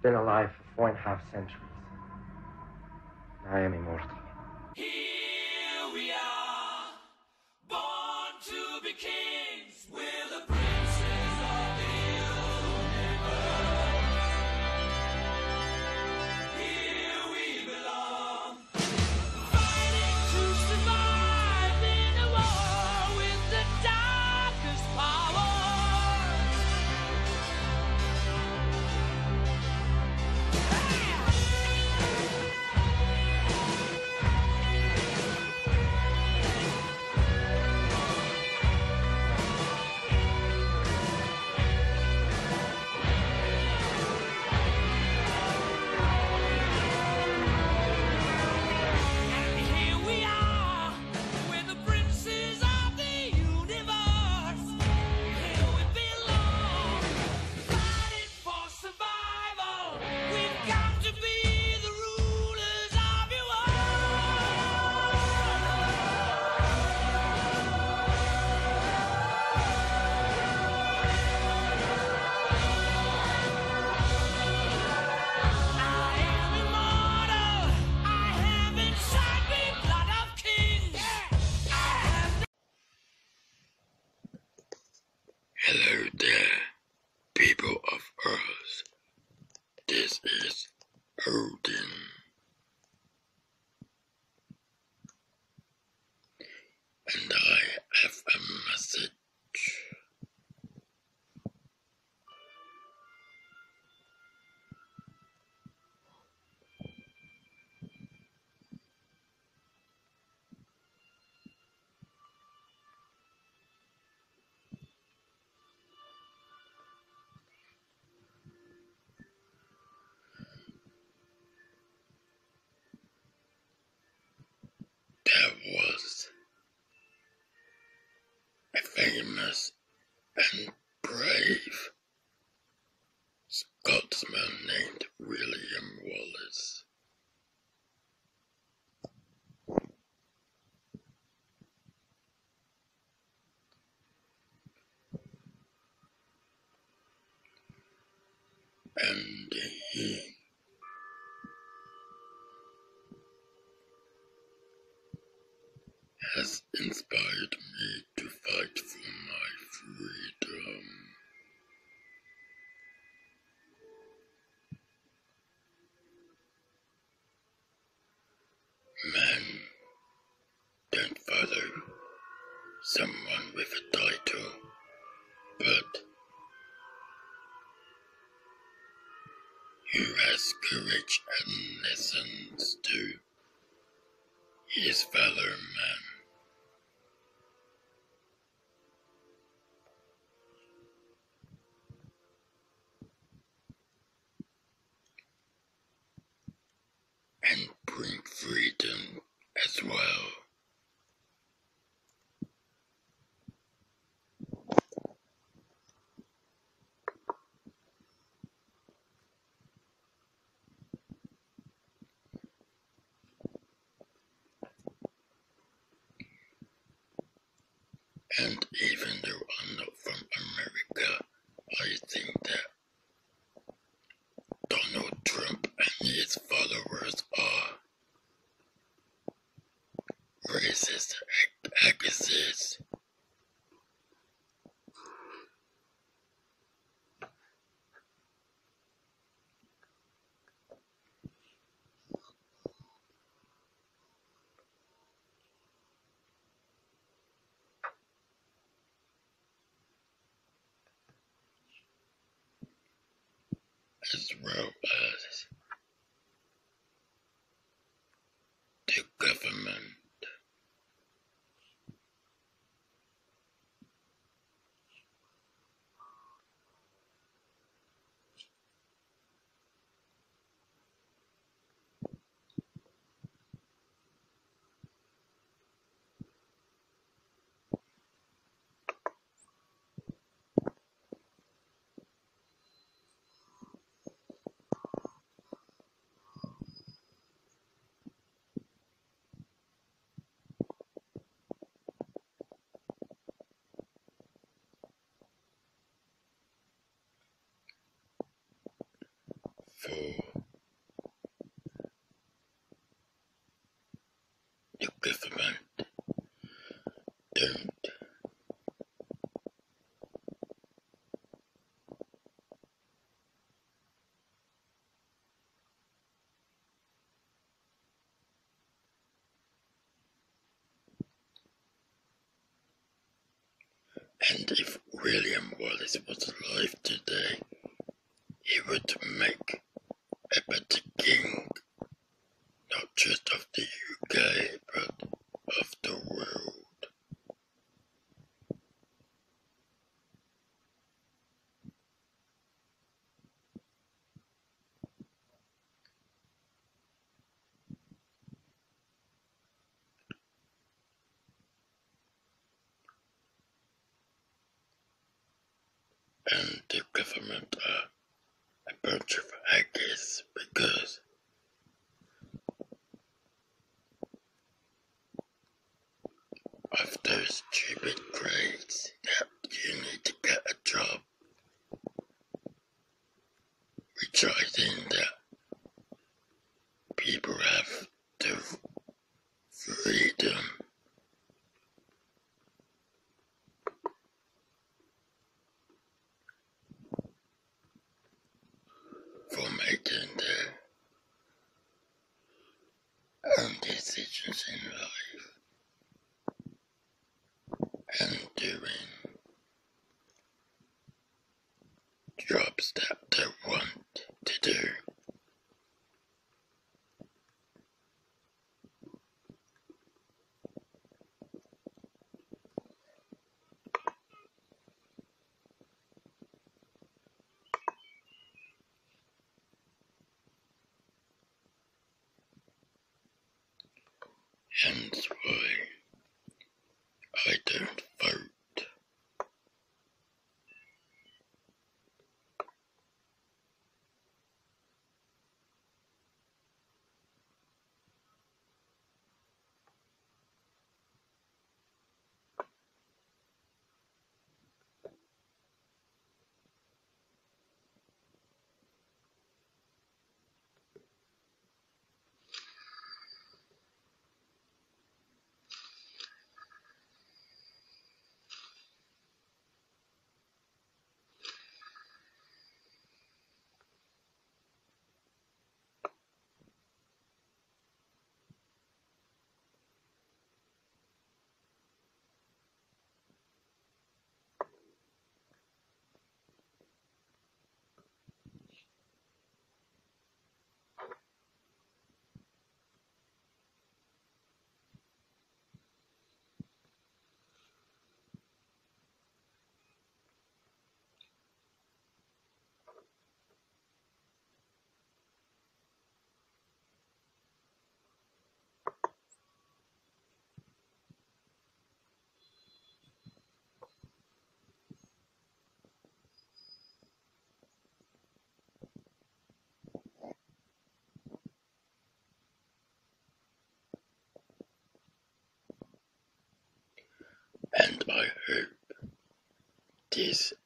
been alive for 4.5 centuries. I am immortal. Here we are, born to be kings. We're the princes of the universe. Here we belong, fighting to survive in a war with the darkest power. Hello there, people of Earth. This is Odin. And I have a message. There was a famous and brave Scotsman named William Wallace. And he has inspired me to fight for my freedom. Men don't follow someone with a title, but who has courage and listens to his fellow man. And bring freedom as well. And even though I'm not from America, I think that Donald Trump and his followers are racist haggis. As well as the government. therefore the government don't and if William Wallace was alive today, he would make a better king, not just of the UK, but of the world. And the government are a bunch of hackers because of those stupid grades that you need to get a job, which I think that people have the freedom for making their own decisions in life and doing jobs that they want to do. Hence why I don't vote. And I hope this